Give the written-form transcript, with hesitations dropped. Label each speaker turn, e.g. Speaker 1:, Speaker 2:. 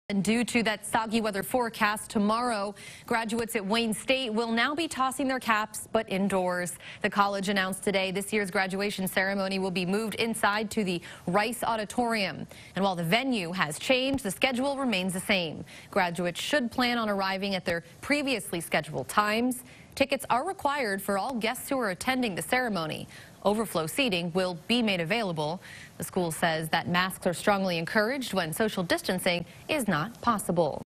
Speaker 1: And due to that soggy weather forecast, tomorrow, graduates at Wayne State will now be tossing their caps, but indoors. The college announced today this year's graduation ceremony will be moved inside to the Rice Auditorium. And while the venue has changed, the schedule remains the same. Graduates should plan on arriving at their previously scheduled times. Tickets are required for all guests who are attending the ceremony. Overflow seating will be made available. The school says that masks are strongly encouraged when social distancing is not possible.